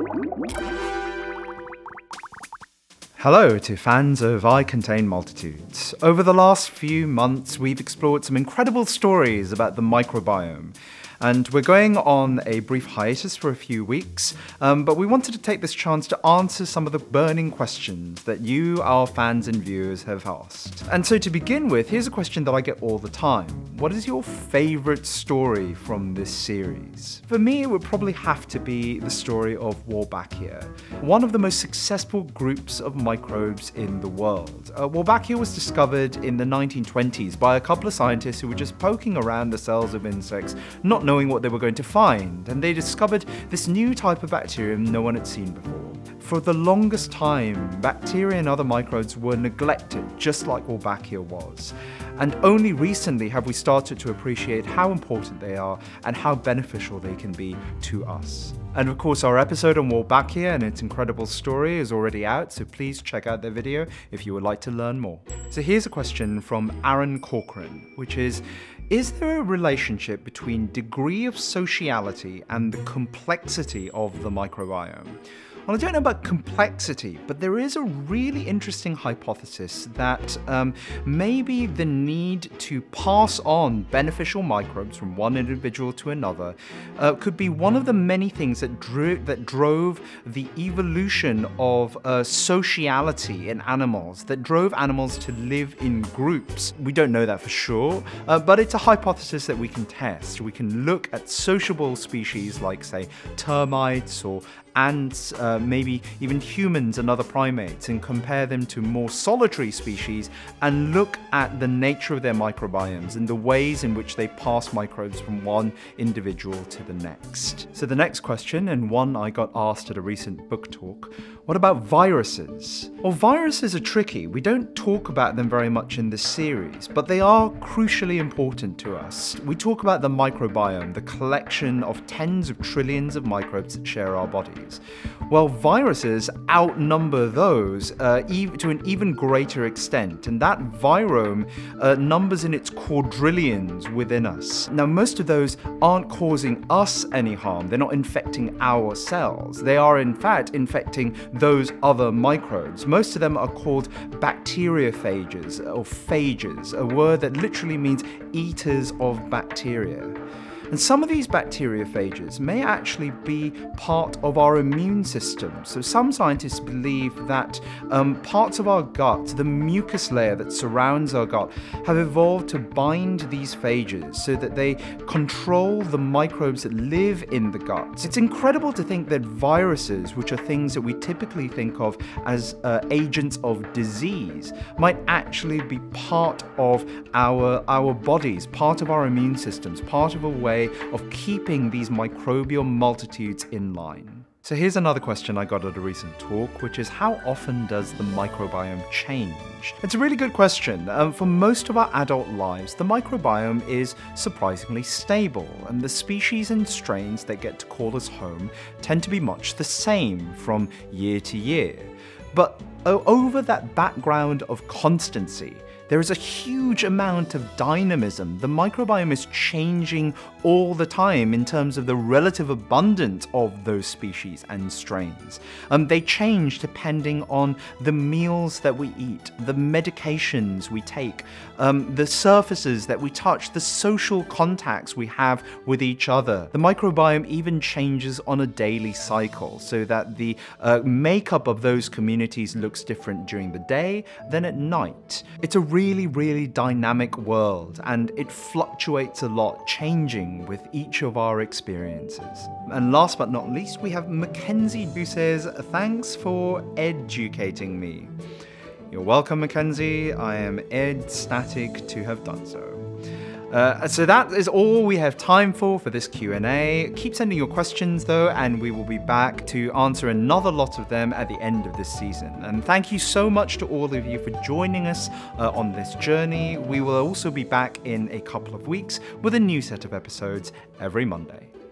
Hello to fans of I Contain Multitudes. Over the last few months, we've explored some incredible stories about the microbiome. And we're going on a brief hiatus for a few weeks, but we wanted to take this chance to answer some of the burning questions that you, our fans and viewers, have asked. And so to begin with, here's a question that I get all the time. What is your favorite story from this series? For me, it would probably have to be the story of Wolbachia, one of the most successful groups of microbes in the world. Wolbachia was discovered in the 1920s by a couple of scientists who were just poking around the cells of insects, not knowing what they were going to find, and they discovered this new type of bacterium no one had seen before. For the longest time, bacteria and other microbes were neglected, just like Wolbachia was. And only recently have we started to appreciate how important they are and how beneficial they can be to us. And of course, our episode on Wolbachia and its incredible story is already out, so please check out their video if you would like to learn more. So here's a question from Aaron Corcoran, which is there a relationship between degree of sociality and the complexity of the microbiome? Well, I don't know about complexity, but there is a really interesting hypothesis that maybe the need to pass on beneficial microbes from one individual to another could be one of the many things that drove the evolution of sociality in animals, that drove animals to live in groups. We don't know that for sure, but it's a hypothesis that we can test. We can look at sociable species like, say, termites or ants, maybe even humans and other primates, and compare them to more solitary species and look at the nature of their microbiomes and the ways in which they pass microbes from one individual to the next. So the next question, and one I got asked at a recent book talk, what about viruses? Well, viruses are tricky. We don't talk about them very much in this series, but they are crucially important to us. We talk about the microbiome, the collection of tens of trillions of microbes that share our bodies. Well, viruses outnumber those to an even greater extent, and that virome numbers in its quadrillions within us. Now, most of those aren't causing us any harm. They're not infecting our cells. They are, in fact, infecting those other microbes. Most of them are called bacteriophages, or phages, a word that literally means eaters of bacteria. And some of these bacteriophages may actually be part of our immune system. So some scientists believe that parts of our gut, the mucus layer that surrounds our gut, have evolved to bind these phages so that they control the microbes that live in the gut. It's incredible to think that viruses, which are things that we typically think of as agents of disease, might actually be part of our bodies, part of our immune systems, part of a way of keeping these microbial multitudes in line. So here's another question I got at a recent talk, which is how often does the microbiome change? It's a really good question. For most of our adult lives, the microbiome is surprisingly stable, and the species and strains that get to call us home tend to be much the same from year to year. But over that background of constancy, there is a huge amount of dynamism. The microbiome is changing all the time in terms of the relative abundance of those species and strains. They change depending on the meals that we eat, the medications we take, the surfaces that we touch, the social contacts we have with each other. The microbiome even changes on a daily cycle so that the makeup of those communities looks different during the day than at night. It's a really dynamic world, and it fluctuates a lot, changing with each of our experiences. And last but not least, we have Mackenzie, who says, thanks for educating me. You're welcome, Mackenzie. I am ecstatic to have done so. So that is all we have time for this Q&A. Keep sending your questions though, and we will be back to answer another lot of them at the end of this season. And thank you so much to all of you for joining us on this journey. We will also be back in a couple of weeks with a new set of episodes every Monday.